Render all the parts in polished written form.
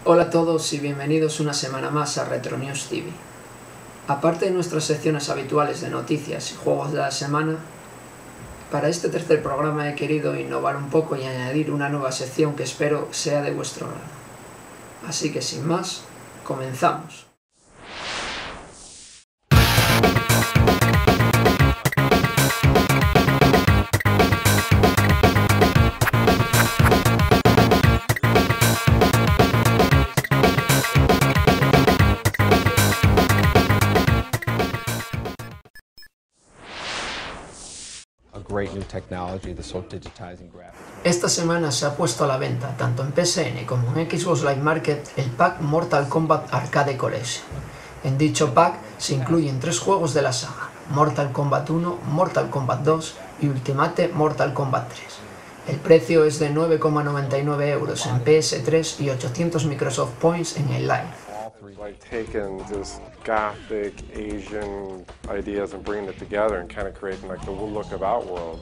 Hola a todos y bienvenidos una semana más a Retro News TV. Aparte de nuestras secciones habituales de noticias y juegos de la semana, para este tercer programa he querido innovar un poco y añadir una nueva sección que espero sea de vuestro agrado. Así que sin más, comenzamos. Esta semana se ha puesto a la venta, tanto en PSN como en Xbox Live Market, el pack Mortal Kombat Arcade Collection. En dicho pack se incluyen 3 juegos de la saga, Mortal Kombat 1, Mortal Kombat 2 y Ultimate Mortal Kombat 3. El precio es de 9,99 euros en PS3 y 800 Microsoft Points en el Live. Like taking just gothic Asian ideas and bringing it together and kind of creating like the look of Outworld.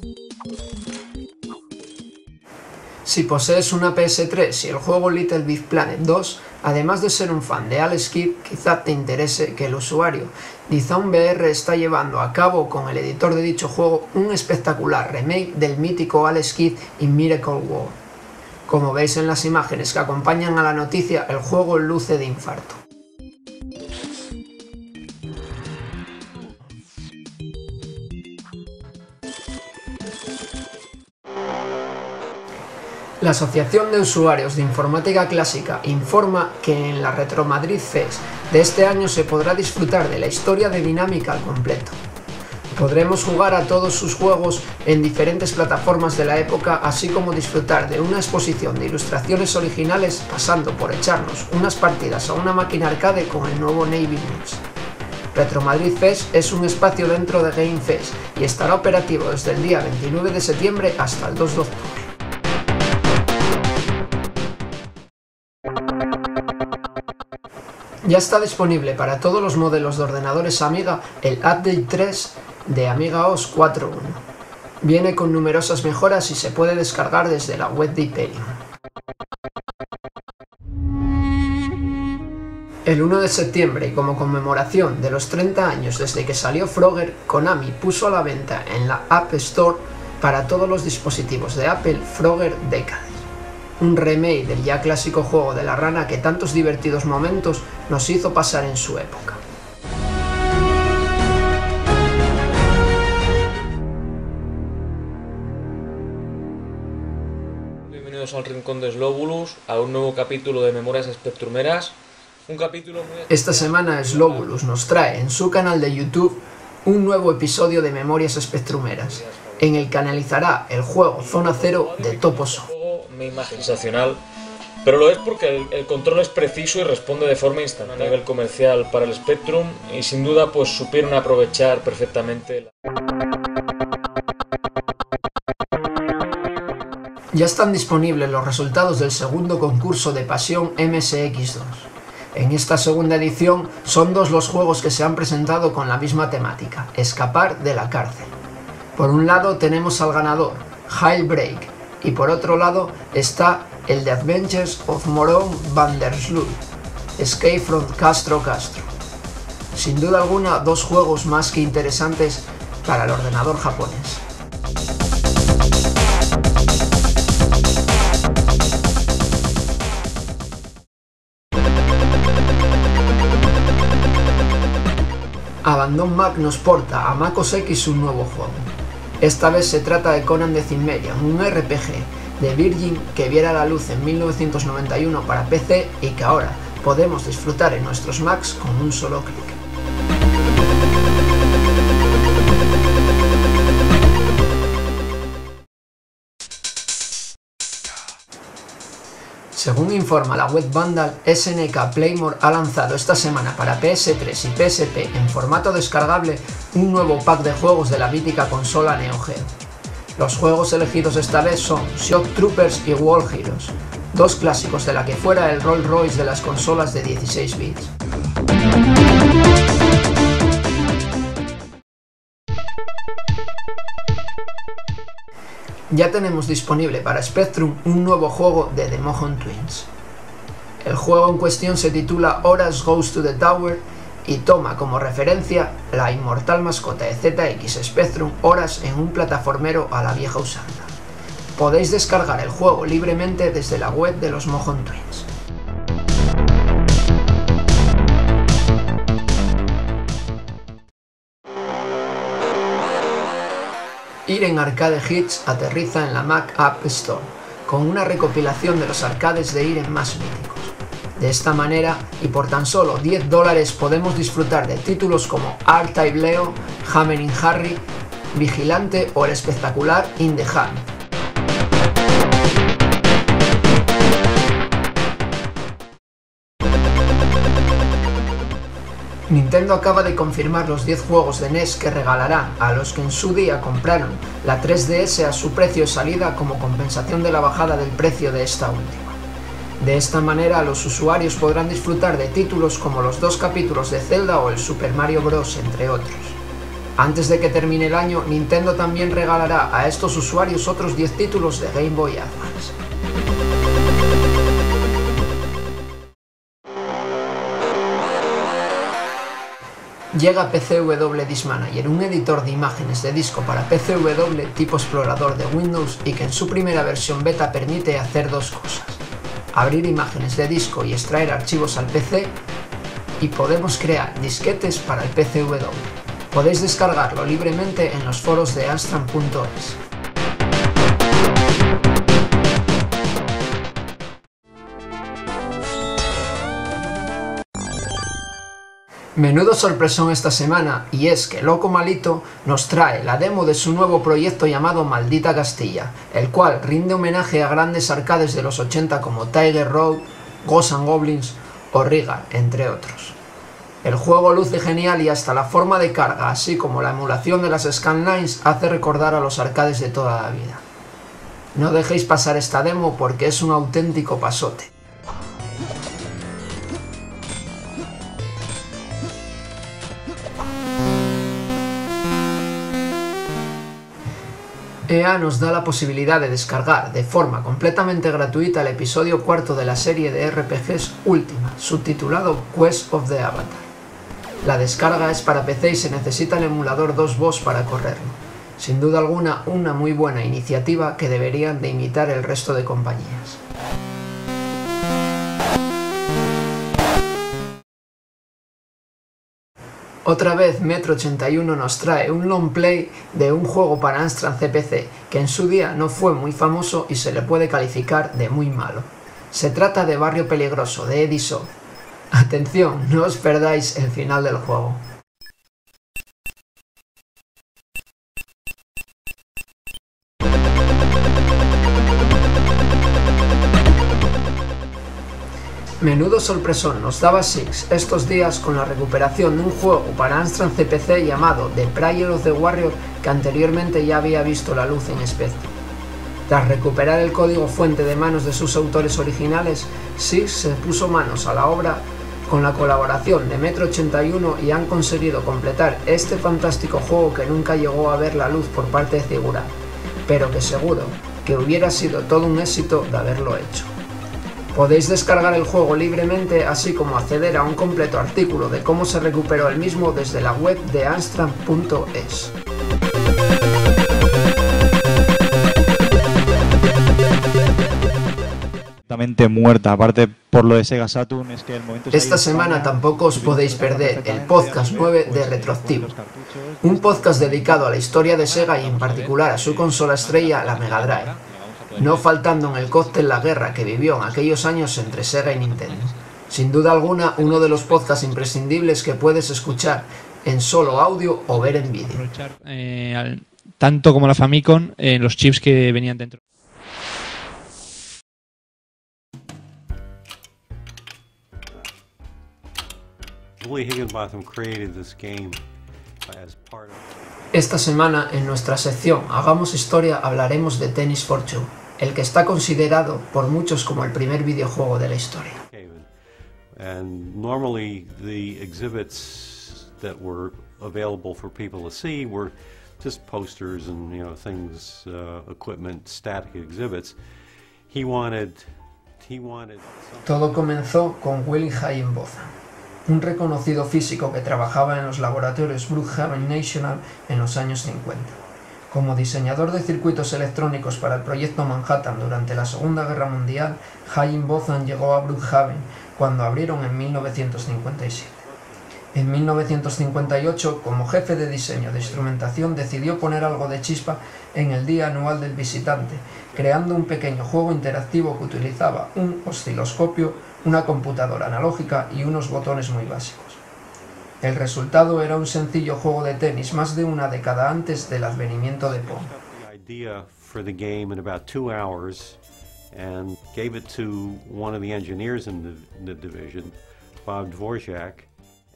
Si posees una PS3 y el juego Little Big Planet 2, además de ser un fan de Alex Kidd, quizá te interese que el usuario DAZN VR está llevando a cabo con el editor de dicho juego un espectacular remake del mítico Alex Kidd in Miracle World. Como veis en las imágenes que acompañan a la noticia, el juego luce de infarto. La Asociación de Usuarios de Informática Clásica informa que en la Retro Madrid Fest de este año se podrá disfrutar de la historia de Dinámica al completo. Podremos jugar a todos sus juegos en diferentes plataformas de la época, así como disfrutar de una exposición de ilustraciones originales, pasando por echarnos unas partidas a una máquina arcade con el nuevo Navy Mix. Retro Madrid Fest es un espacio dentro de Game Fest y estará operativo desde el día 29 de septiembre hasta el 2 de octubre. Ya está disponible para todos los modelos de ordenadores Amiga el Update 3 de Amiga OS 4.1. Viene con numerosas mejoras y se puede descargar desde la web de Hyperion. El 1 de septiembre, y como conmemoración de los 30 años desde que salió Frogger, Konami puso a la venta en la App Store para todos los dispositivos de Apple Frogger Decades, un remake del ya clásico juego de la rana que tantos divertidos momentos nos hizo pasar en su época. Bienvenidos al Rincón de Slowbulus, a un nuevo capítulo de Memorias Spectrumeras. Esta semana Slowbulus nos trae en su canal de YouTube un nuevo episodio de Memorias Spectrumeras, en el que analizará el juego Zona Zero de Topo Soft. Sensacional, pero lo es porque el control es preciso y responde de forma instantánea a nivel comercial para el Spectrum, y sin duda pues supieron aprovechar perfectamente. Ya están disponibles los resultados del segundo concurso de Pasión MSX2. En esta segunda edición son 2 los juegos que se han presentado con la misma temática: escapar de la cárcel. Por un lado tenemos al ganador, Jailbreak, y por otro lado está el The Adventures of Moron van der Sloot, Escape from Castro Castro. Sin duda alguna, 2 juegos más que interesantes para el ordenador japonés. Abandon Mac nos porta a MacOS X un nuevo juego. Esta vez se trata de Conan the Cimmerian, un RPG de Virgin que viera la luz en 1991 para PC y que ahora podemos disfrutar en nuestros Macs con un solo clic. Según informa la web Vandal, SNK Playmore ha lanzado esta semana para PS3 y PSP en formato descargable un nuevo pack de juegos de la mítica consola Neo Geo. Los juegos elegidos esta vez son Shock Troopers y World Heroes, 2 clásicos de la que fuera el Rolls Royce de las consolas de 16 bits. Ya tenemos disponible para Spectrum un nuevo juego de The Mohawk Twins. El juego en cuestión se titula Horace Goes to the Tower y toma como referencia la inmortal mascota de ZX Spectrum, Horace, en un plataformero a la vieja usanza. Podéis descargar el juego libremente desde la web de los Mojon Twins. Iren Arcade Hits aterriza en la Mac App Store, con una recopilación de los arcades de Iren más míticos. De esta manera, y por tan solo $10, podemos disfrutar de títulos como R-Type Leo, Hammerin' Harry, Vigilante o el espectacular In the Hand. Nintendo acaba de confirmar los 10 juegos de NES que regalarán a los que en su día compraron la 3DS a su precio de salida como compensación de la bajada del precio de esta última. De esta manera, los usuarios podrán disfrutar de títulos como los 2 capítulos de Zelda o el Super Mario Bros., entre otros. Antes de que termine el año, Nintendo también regalará a estos usuarios otros 10 títulos de Game Boy Advance. Llega PCW Disk Manager, un editor de imágenes de disco para PCW tipo explorador de Windows y que en su primera versión beta permite hacer dos cosas: abrir imágenes de disco y extraer archivos al PC, y podemos crear disquetes para el PCW. Podéis descargarlo libremente en los foros de Amstrad.es. Menudo sorpresón esta semana, y es que Loco Malito nos trae la demo de su nuevo proyecto llamado Maldita Castilla, el cual rinde homenaje a grandes arcades de los 80 como Tiger Road, Ghosts 'n Goblins o Riga, entre otros. El juego luce genial y hasta la forma de carga, así como la emulación de las scanlines, hace recordar a los arcades de toda la vida. No dejéis pasar esta demo porque es un auténtico pasote. EA nos da la posibilidad de descargar de forma completamente gratuita el episodio 4 de la serie de RPGs Última, subtitulado Quest of the Avatar. La descarga es para PC y se necesita el emulador DOS para correrlo. Sin duda alguna, una muy buena iniciativa que deberían de imitar el resto de compañías. Otra vez Metro 81 nos trae un long play de un juego para Amstrad CPC que en su día no fue muy famoso y se le puede calificar de muy malo. Se trata de Barrio Peligroso de Edison. Atención, no os perdáis el final del juego. Menudo sorpresón nos daba Six estos días con la recuperación de un juego para Amstrad CPC llamado The Prayer of the Warrior, que anteriormente ya había visto la luz en Spectrum. Tras recuperar el código fuente de manos de sus autores originales, Six se puso manos a la obra con la colaboración de Metro 81 y han conseguido completar este fantástico juego que nunca llegó a ver la luz por parte de Figurat, pero que seguro que hubiera sido todo un éxito de haberlo hecho. Podéis descargar el juego libremente, así como acceder a un completo artículo de cómo se recuperó el mismo desde la web de Amstrad.es. Muerta, aparte por lo de Sega Saturn, es que el momento Esta semana tampoco os podéis perder el podcast 9 de Retroactivo, un podcast dedicado a la historia de Sega y en particular a su consola estrella, la Mega Drive, no faltando en el cóctel la guerra que vivió en aquellos años entre Sega y Nintendo. Sin duda alguna, uno de los podcasts imprescindibles que puedes escuchar en solo audio o ver en vídeo. Tanto como la Famicom, los chips que venían dentro. Esta semana, en nuestra sección Hagamos Historia, hablaremos de Tennis for Two, el que está considerado por muchos como el primer videojuego de la historia. And normally the exhibits that were available for people to see were just posters and things, equipment, static exhibits. He wanted he wanted something. Todo comenzó con Willie Higginbotham, un reconocido físico que trabajaba en los laboratorios Brookhaven National en los años 50. Como diseñador de circuitos electrónicos para el proyecto Manhattan durante la Segunda Guerra Mundial, Higginbotham llegó a Brookhaven cuando abrieron en 1957. En 1958, como jefe de diseño de instrumentación, decidió poner algo de chispa en el Día Anual del Visitante, creando un pequeño juego interactivo que utilizaba un osciloscopio, una computadora analógica y unos botones muy básicos. El resultado era un sencillo juego de tenis más de una década antes del advenimiento de Pong. The idea for the game in about 2 hours and gave it to one of the engineers in the division, Bob Dvorak.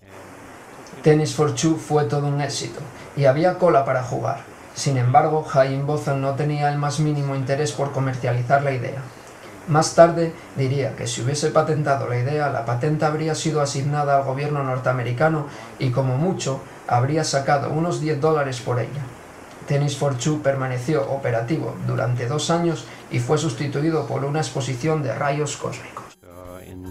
Tennis for Two fue todo un éxito y había cola para jugar. Sin embargo, Higginbotham no tenía el más mínimo interés por comercializar la idea. Más tarde diría que si hubiese patentado la idea, la patente habría sido asignada al gobierno norteamericano y como mucho habría sacado unos $10 por ella. Tennis for Two permaneció operativo durante 2 años y fue sustituido por una exposición de rayos cósmicos. In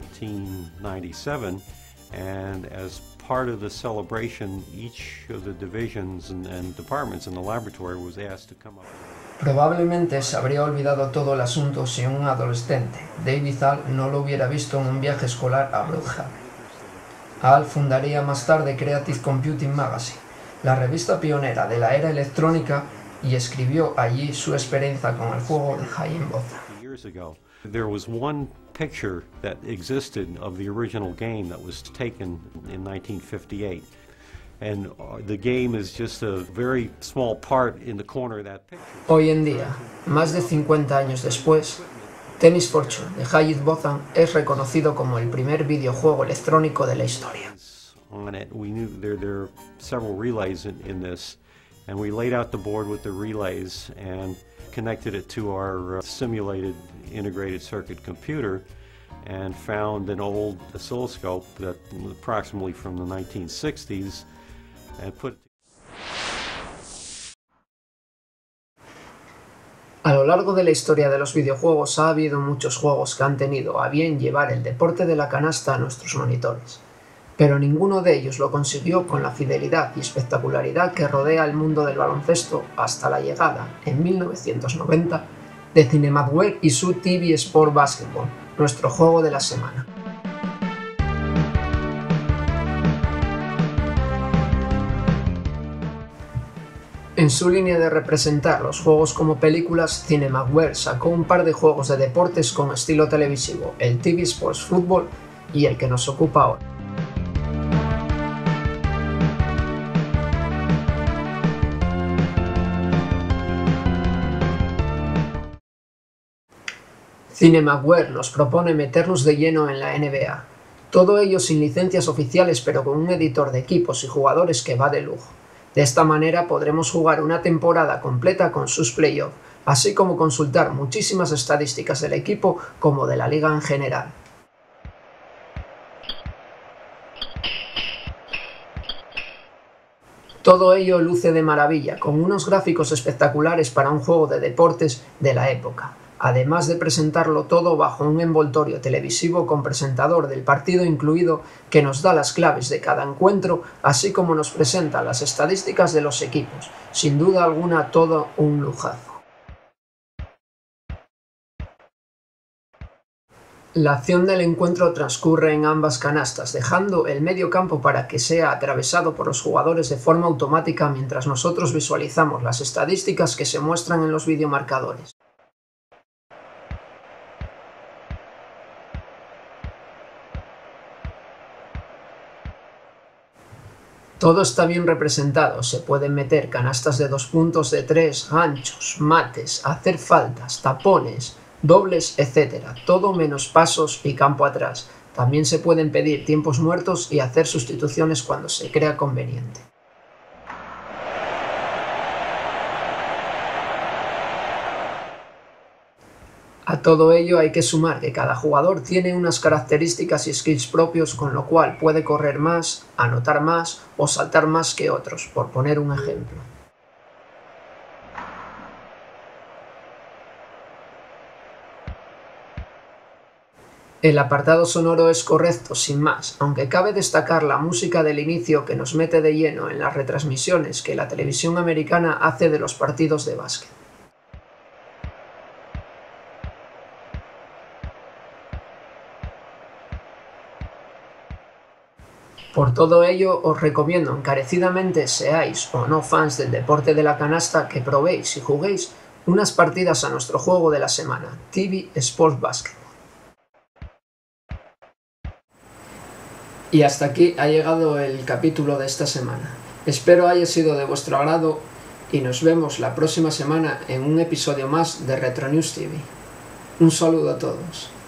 1997, and as part of the celebration, each of the divisions and departments in the laboratory was asked to come up. Probablemente se habría olvidado todo el asunto si un adolescente, David Hall, no lo hubiera visto en un viaje escolar a Brookhaven. Hall fundaría más tarde Creative Computing Magazine, la revista pionera de la era electrónica, y escribió allí su experiencia con el juego de Higginbotham. Years ago, there was one picture that existed of the original game that was taken in 1958. And the game is just a very small part in the corner of that picture. Hoy en día, más de 50 años después, Tennis for Two de Higginbotham es reconocido como el primer videojuego electrónico de la historia. On it, we knew there are several relays in this, and we laid out the board with the relays and connected it to our simulated integrated circuit computer and found an old oscilloscope that approximately from the 1960s and put A lo largo de la historia de los videojuegos ha habido muchos juegos que han tenido a bien llevar el deporte de la canasta a nuestros monitores, pero ninguno de ellos lo consiguió con la fidelidad y espectacularidad que rodea el mundo del baloncesto hasta la llegada, en 1990, de Cinemaware y su TV Sport Basketball, nuestro juego de la semana. En su línea de representar los juegos como películas, Cinemaware sacó un par de juegos de deportes con estilo televisivo, el TV Sports Football y el que nos ocupa ahora. Cinemaware nos propone meternos de lleno en la NBA, todo ello sin licencias oficiales pero con un editor de equipos y jugadores que va de lujo. De esta manera podremos jugar una temporada completa con sus playoffs, así como consultar muchísimas estadísticas del equipo como de la liga en general. Todo ello luce de maravilla, con unos gráficos espectaculares para un juego de deportes de la época, además de presentarlo todo bajo un envoltorio televisivo con presentador del partido incluido que nos da las claves de cada encuentro, así como nos presenta las estadísticas de los equipos. Sin duda alguna, todo un lujazo. La acción del encuentro transcurre en ambas canastas, dejando el medio campo para que sea atravesado por los jugadores de forma automática mientras nosotros visualizamos las estadísticas que se muestran en los videomarcadores. Todo está bien representado, se pueden meter canastas de 2 puntos, de 3, ganchos, mates, hacer faltas, tapones, dobles, etc. Todo menos pasos y campo atrás. También se pueden pedir tiempos muertos y hacer sustituciones cuando se crea conveniente. A todo ello hay que sumar que cada jugador tiene unas características y skills propios, con lo cual puede correr más, anotar más o saltar más que otros, por poner un ejemplo. El apartado sonoro es correcto, sin más, aunque cabe destacar la música del inicio que nos mete de lleno en las retransmisiones que la televisión americana hace de los partidos de básquet. Por todo ello, os recomiendo encarecidamente, seáis o no fans del deporte de la canasta, que probéis y juguéis unas partidas a nuestro juego de la semana, TV Sports Basketball. Y hasta aquí ha llegado el capítulo de esta semana. Espero haya sido de vuestro agrado y nos vemos la próxima semana en un episodio más de Retro News TV. Un saludo a todos.